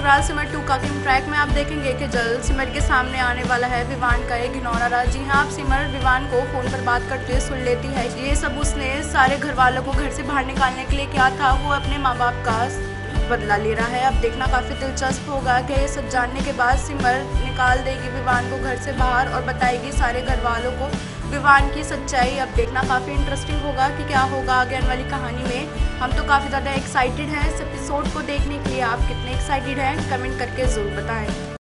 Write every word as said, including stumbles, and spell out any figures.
विक्राल सिमर टू का किंग ट्रैक में आप देखेंगे कि जल्द सिमर के सामने आने वाला है विवान का एक घिनौना राज। जी हाँ, आप सिमर विवान को फोन पर बात करते हुए सुन लेती है। ये सब उसने सारे घर वालों को घर से बाहर निकालने के लिए किया था, वो अपने माँ बाप का बदला ले रहा है। अब देखना काफ़ी दिलचस्प होगा कि ये सब जानने के बाद सिमर निकाल देगी विवान को घर से बाहर और बताएगी सारे घर वालों को विवान की सच्चाई। अब देखना काफ़ी इंटरेस्टिंग होगा कि क्या होगा आगे आने वाली कहानी में। हम तो काफ़ी ज़्यादा एक्साइटेड हैं इस एपिसोड को देखने के लिए। आप कितने एक्साइटेड हैं कमेंट करके ज़रूर बताएं।